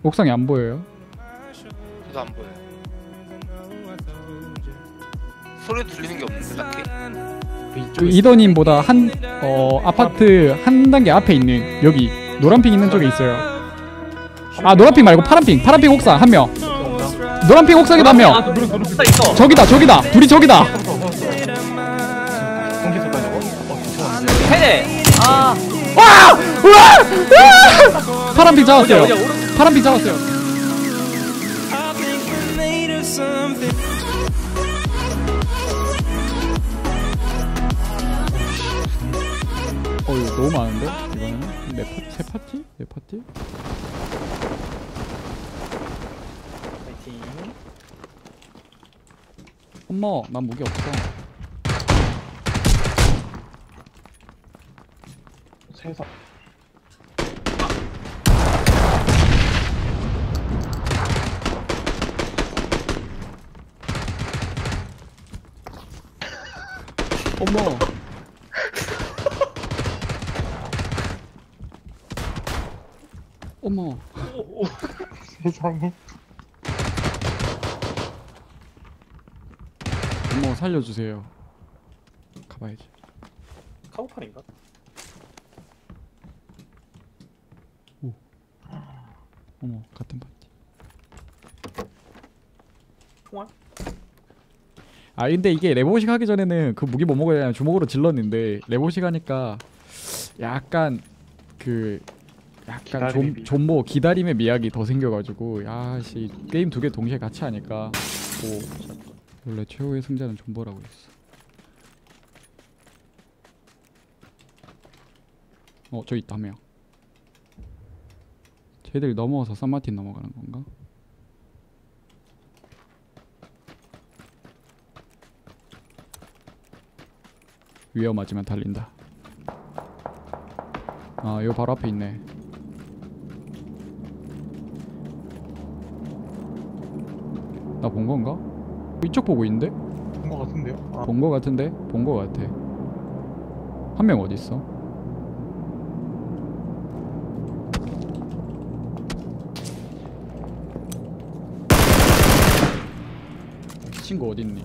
옥상에 안 보여요? 저도 안 보여요. 소리 들리는 게 없는데 딱히. 그 이더님보다 아파트 한 단계 앞에 있는 여기 노란핑 있는 쪽에 있어요. 아 노란핑 말고 파란핑 옥상 한 명. 노란핑 옥상에도 한 명. 저기다 둘이 저기다. 세대. 아. 와! 파란핑 잡았어요. 파란핑 잡았어요. 이거 너무 많은데? 이거는 세 파티? 네 파티? 파이팅. 엄마, 난 무기 없어. 세상. 어머. 어머. 세상에. 어머 살려주세요. 가봐야지. 카우팔인가? 어머 같은 파티. 총알? 아 근데 이게 레보식 하기 전에는 그 무기 뭐 먹어야 되냐 주먹으로 질렀는데 레보식 하니까 약간 존모 기다림의 미학이 더 생겨가지고 야씨 게임 두 개 동시에 같이 하니까 원래 최후의 승자는 존버라고 했어. 저 있다 한 명. 쟤들이 넘어와서 산마틴 넘어가는 건가? 위험하지만 달린다. 아, 요 바로 앞에 있네. 나 본 건가? 이쪽 보고 있는데? 본 거 같은데요? 아. 본 거 같은데? 본 거 같아. 한 명 어디 있어? 친구 어디 있니?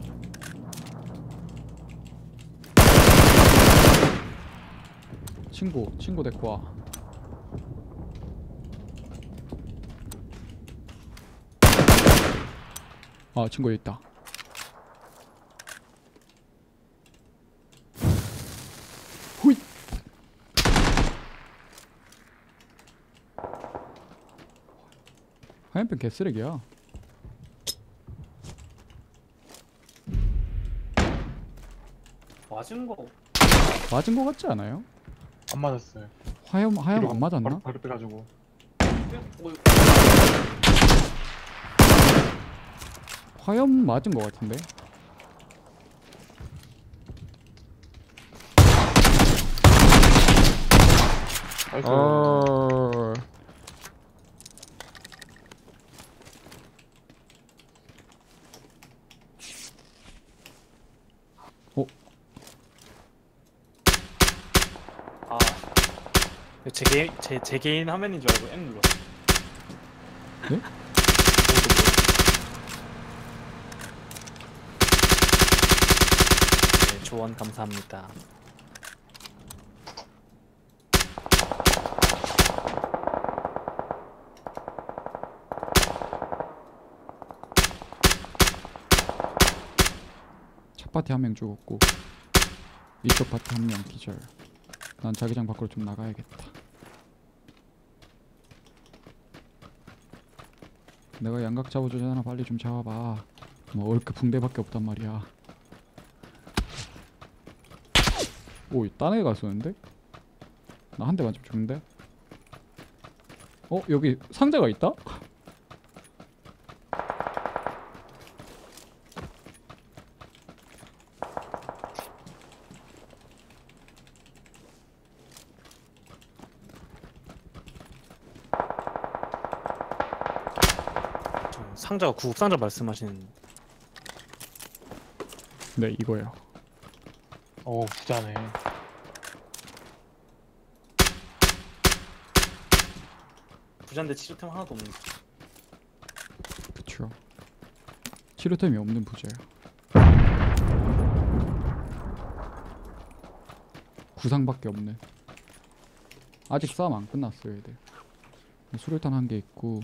친구 데리고 와. 아, 친구 여기 있다. 후잇. 하얀펜 개쓰레기야. 맞은 거 같지 않아요? 안 맞았어요. 화염 안 맞았나? 바로 빼가지고. 화염 맞은 거 같은데? 아, 제 개인 화면인 줄 알고 M 눌렀어. 네? 네, 조언 감사합니다. 첫 파티 한 명 죽었고 이쪽 파티 한 명 기절. 난 자기장 밖으로 좀 나가야겠다. 내가 양각 잡아주잖아. 빨리 좀 잡아봐. 뭐 얼크 붕대밖에 없단 말이야. 오, 딴 애가 쏘는데? 나 한 대 맞으면 죽는데? 여기 상자가 있다? 상자가 구급 상자 말씀하시는. 네, 이거예요. 부자네. 부자인데 치료템 하나도 없는 거죠. 치료템이 없는 부자야. 구상밖에 없네. 아직 싸움 안 끝났어요 얘들. 수류탄 한 개 있고.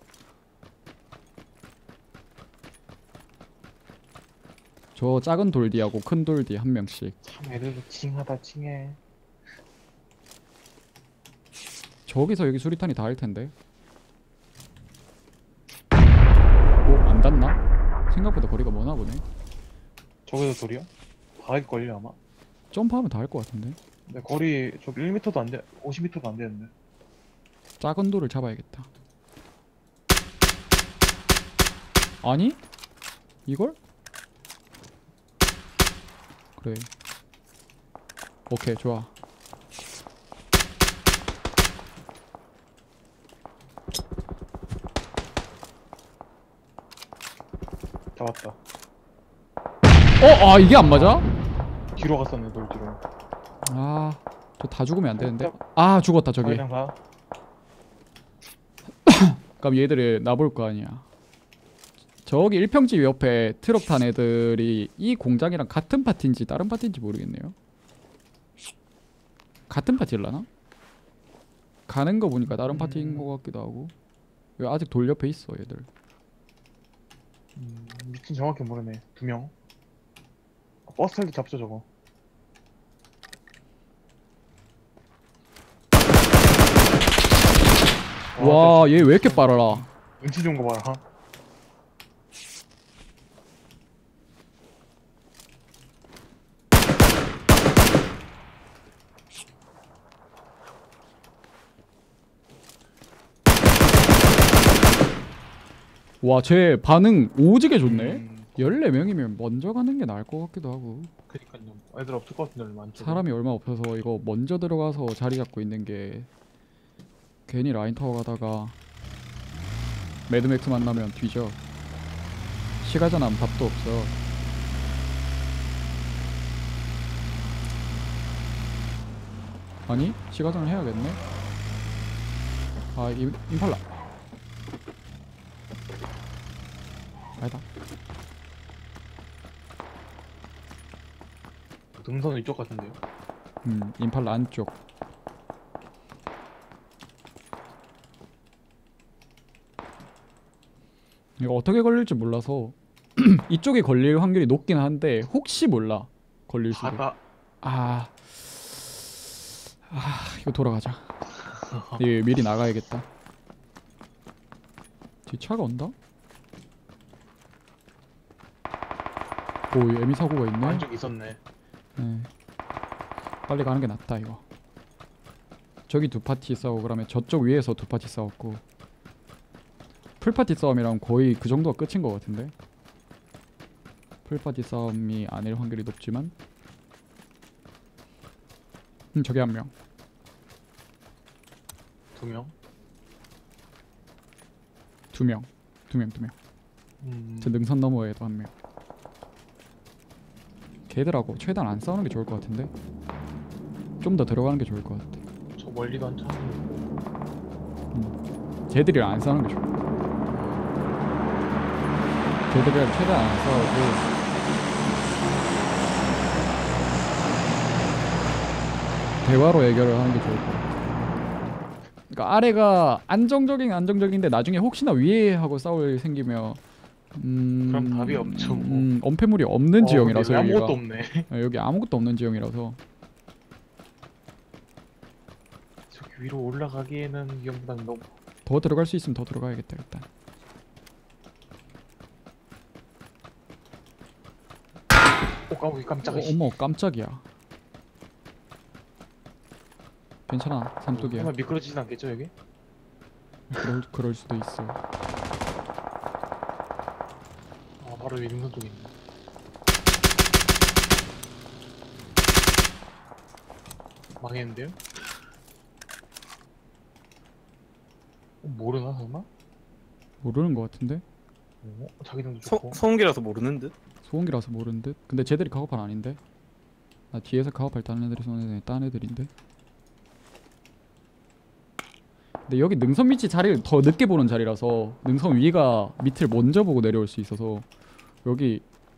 저 작은 돌디하고 큰 돌디 한 명씩. 참 애들도 칭하다 칭해. 저기서 여기 수리탄이 닿을 텐데. 안 닿나? 생각보다 거리가 머나 보네. 저기서 소리야? 닿을걸요 아마? 점프하면 닿을 것 같은데. 근데 거리 저 1m도 안 돼, 50m도 안 되는데. 작은 돌을 잡아야겠다. 아니? 이걸? 그래. 오케이, 좋아. 잡았다. 아 이게 안 맞아? 뒤로 갔었네 돌 뒤로. 아, 저 다 죽으면 안 되는데. 아, 죽었다 저기. 자기장 가. 그럼 얘들을 놔볼 거 아니야. 저기 일평집 옆에 트럭 탄 애들이 이 공장이랑 같은 파티인지 다른 파티인지 모르겠네요. 같은 파티일라나? 가는 거 보니까 다른 파티인 거 같기도 하고. 여기 아직 돌 옆에 있어 얘들. 미친 정확히 모르네. 2명. 버스 탈 때 잡죠 저거. 와, 얘 왜 이렇게 빨라라. 눈치 좋은 거 봐라. 와, 쟤 반응 오지게 좋네. 음, 14명이면 먼저 가는 게 나을 것 같기도 하고. 그니까요. 애들 없을 것 같은데 많죠. 사람이 얼마 없어서 이거 먼저 들어가서 자리 잡고 있는 게 괜히 라인 타워 가다가 매드맥스 만나면 뒤져. 시가전 하면 답도 없어. 아니? 시가전을 해야겠네? 아, 임팔라. 아니다. 등선 이쪽 같은데요. 임팔라 안쪽. 이거 어떻게 걸릴지 몰라서 이쪽에 걸릴 확률이 높긴 한데 혹시 몰라. 걸릴 수도. 바다. 아, 이거 돌아가자. 예, 미리 나가야겠다. 뒤차가 온다? 오, 에미 사고가 있네. 안쪽 있었네. 네. 빨리 가는 게 낫다 이거. 저기 두 파티 싸우고 그러면 저쪽 위에서 두 파티 싸웠고 풀파티 싸움이랑 거의 그 정도가 끝인 것 같은데. 풀파티 싸움이 아닐 확률이 높지만. 저기 한 명. 2명. 두 명. 저 능선 너머에도 한 명. 걔들하고 최대한 안 싸우는 게 좋을 것 같은데. 좀 더 들어가는 게 좋을 것 같아. 저 멀리도 한 차. 걔들이랑 안 싸우는 게 좋을 것 같아. 걔들이랑 최대한 안 싸우고 대화로 해결을 하는 게 좋을 것 같아. 그러니까 아래가 안정적인데 나중에 혹시나 위에 하고 싸울 생기면 그럼 답이 없죠. 엄폐물이 없는 지형이라서 여기 여기가. 아무것도 없네. 여기 아무것도 없는 지형이라서. 저기 위로 올라가기에는 위험부담이 너무. 더 들어갈 수 있으면 더 들어가야겠다 일단. 깜짝이야. 어머 깜짝이야. 괜찮아 삼뚝이야. 설마 미끄러지진 않겠죠 여기? 그럴 수도 있어. 아 바로 여기 능선 쪽에 있네. 망했는데요? 모르나 설마? 모르는 것 같은데. 자기장도 좋고. 소음기라서 모르는 듯? 소음기라서 모르는 듯. 근데 쟤들이 카고팔 아닌데. 나 뒤에서 카고팔 따는 애들이 쏘는 딴 애들인데. 근데 여기 능선 밑이 자리를 더 늦게 보는 자리라서 능선 위가 밑을 먼저 보고 내려올 수 있어서 여기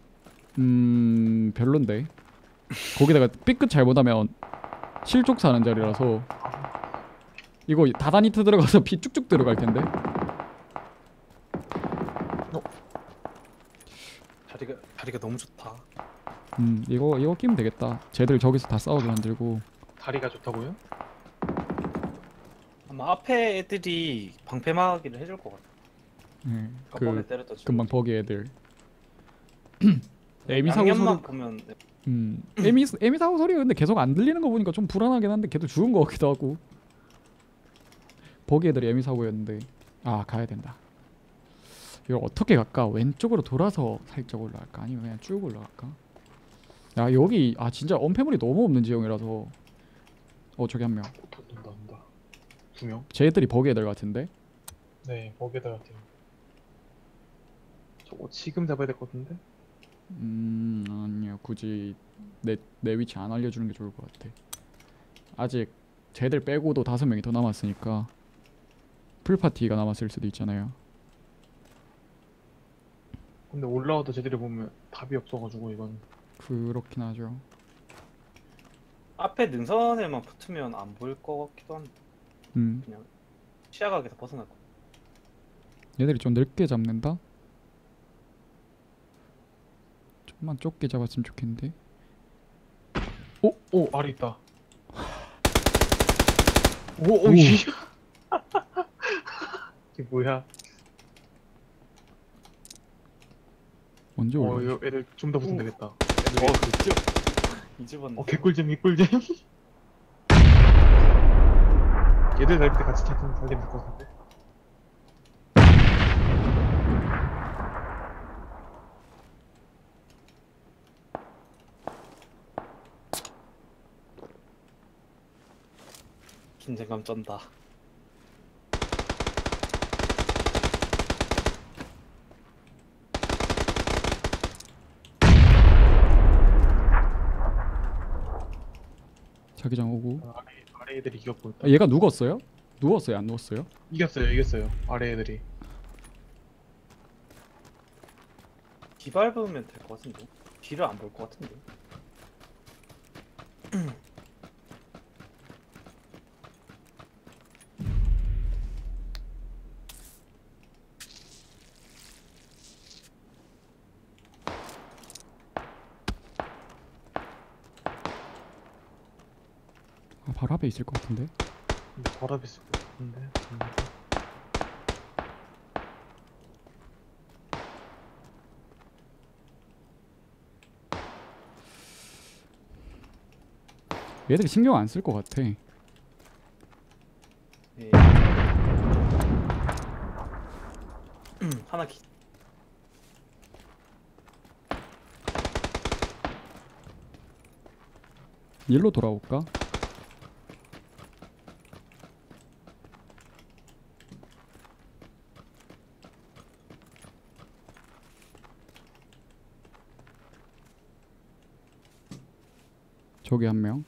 별론데. 거기다가 삐끗 잘못하면 실족 사는 자리라서 이거 다다니트 들어가서 피 쭉쭉 들어갈 텐데. 다리가 너무 좋다. 이거 끼면 되겠다. 쟤들 저기서 다 싸우게 만들고. 다리가 좋다고요? 아마 앞에 애들이 방패 막기를 해줄 것 같아. 예, 그 그 때렸다. 금방 버기 애들. 에미 사고 양념만 소리. 보면 에미 사고 소리가 근데 계속 안 들리는 거 보니까 좀 불안하긴 한데 걔도 죽은 거 같기도 하고. 버기 애들이 에미 사고였는데. 아, 가야 된다. 이걸 어떻게 갈까? 왼쪽으로 돌아서 살짝 올라갈까? 아니면 그냥 쭉 올라갈까? 야, 여기 진짜 언패물이 너무 없는 지형이라서. 저기 한 명. 온다. 2명. 쟤들이 버기 애들 같은데. 네, 버게다 같아요. 저거 지금 잡아야 될 것 같은데? 아니요. 굳이 내 위치 안 알려주는 게 좋을 것 같아. 아직 쟤들 빼고도 5명이 더 남았으니까 풀파티가 남았을 수도 있잖아요. 근데 올라와도 쟤들이 보면 답이 없어가지고 이건. 그렇긴 하죠. 앞에 능선에만 붙으면 안 보일 것 같기도 한데 그냥 시야각에서 벗어날 거. 얘들이 좀 넓게 잡는다? 좀만 좁게 잡았으면 좋겠는데. 오, 아래 있다. 오. 이. 이게 뭐야? 언제 올라? 이거 애들 좀 더 붙으면 되겠다. 이 집은 개꿀잼. 얘들 날 때 같이 달리면 될 것 같은데. 긴장감 쩐다. 자기장 오고. 아래 애들이 이겼고 있다. 얘가 누웠어요? 누웠어요? 안 누웠어요? 이겼어요. 아래 애들이. 뒤 밟으면 될 것 같은데. 뒤를 안 볼 것 같은데. 바로 앞에 있을 것 같은데. 바로 앞에 있을 것 같은데. 얘들이 신경 안 쓸 것 같아. 예. 하나 기. 일로 돌아올까? 저기 한 명.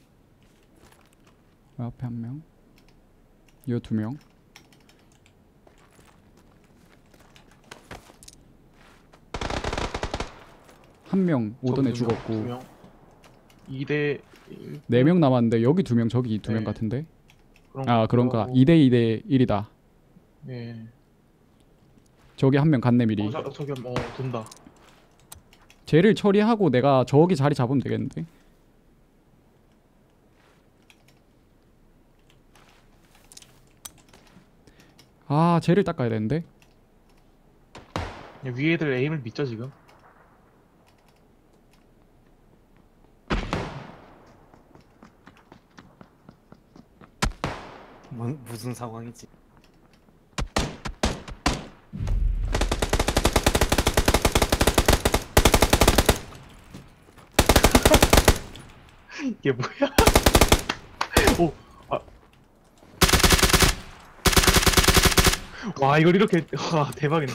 앞에 한 명. 이거 2명. 한 명 오던에 죽었고 2명. 2대 1. 4명 남았는데 여기 2명 저기 2명 네. 같은데. 그런 그런가. 거. 2대 2대 1이다. 예. 저기 한 명 갔네 미리. 저기 돈다. 쟤를 처리하고 내가 저기 자리 잡으면 되겠는데. 쟤를 닦아야 되는데. 위에 애들 에임을 믿죠 지금? 무슨 상황이지? 이게 뭐야? 오, 와 이걸 이렇게 와 대박인데?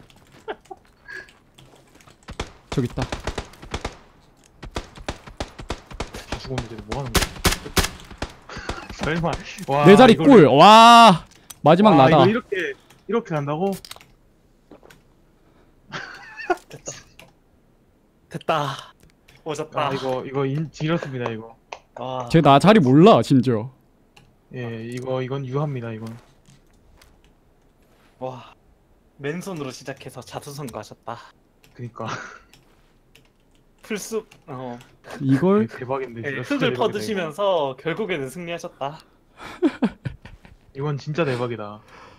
저기 있다. 다 죽었는데 뭐 하는 거야? 설마 와 내 자리 꿀. 와 마지막 와, 나다. 이거 이렇게 한다고? 됐다. 됐다. 오졌다. 아 이거 지렸습니다 이거. 와. 쟤 나 자리 몰라 심지어. 예 이건 유합니다 이건. 와. 맨손으로 시작해서 자수성 가셨다. 그니까 풀숲. 이걸 대박인데. 네, 진짜 흙을 대박이다, 퍼드시면서 결국에는 승리하셨다. 이건 진짜 대박이다.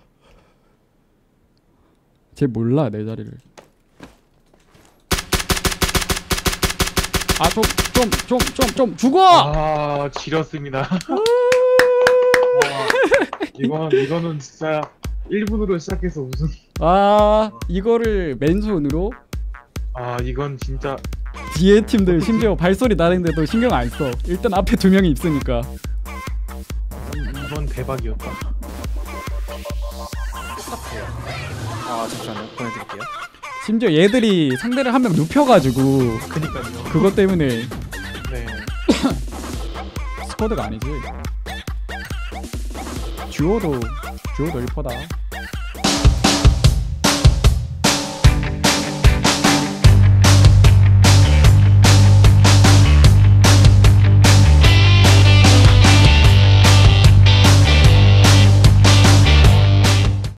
쟤 몰라 내 자리를. 아 좀 죽어! 아 지렸습니다. 와. 이거는 진짜 1분으로 시작해서 우승. 아 이거를 맨손으로 아 이건 진짜 뒤에 팀들 심지어 발소리 나는데도 신경 안 써. 일단 앞에 두 명이 있으니까. 이건 대박이었다. 아 잠시만요. 보내드릴게요. 심지어 얘들이 상대를 한 명 눕혀가지고 그니까요. 그것 때문에 네. 스쿼드가 아니지. 듀오도 1퍼다.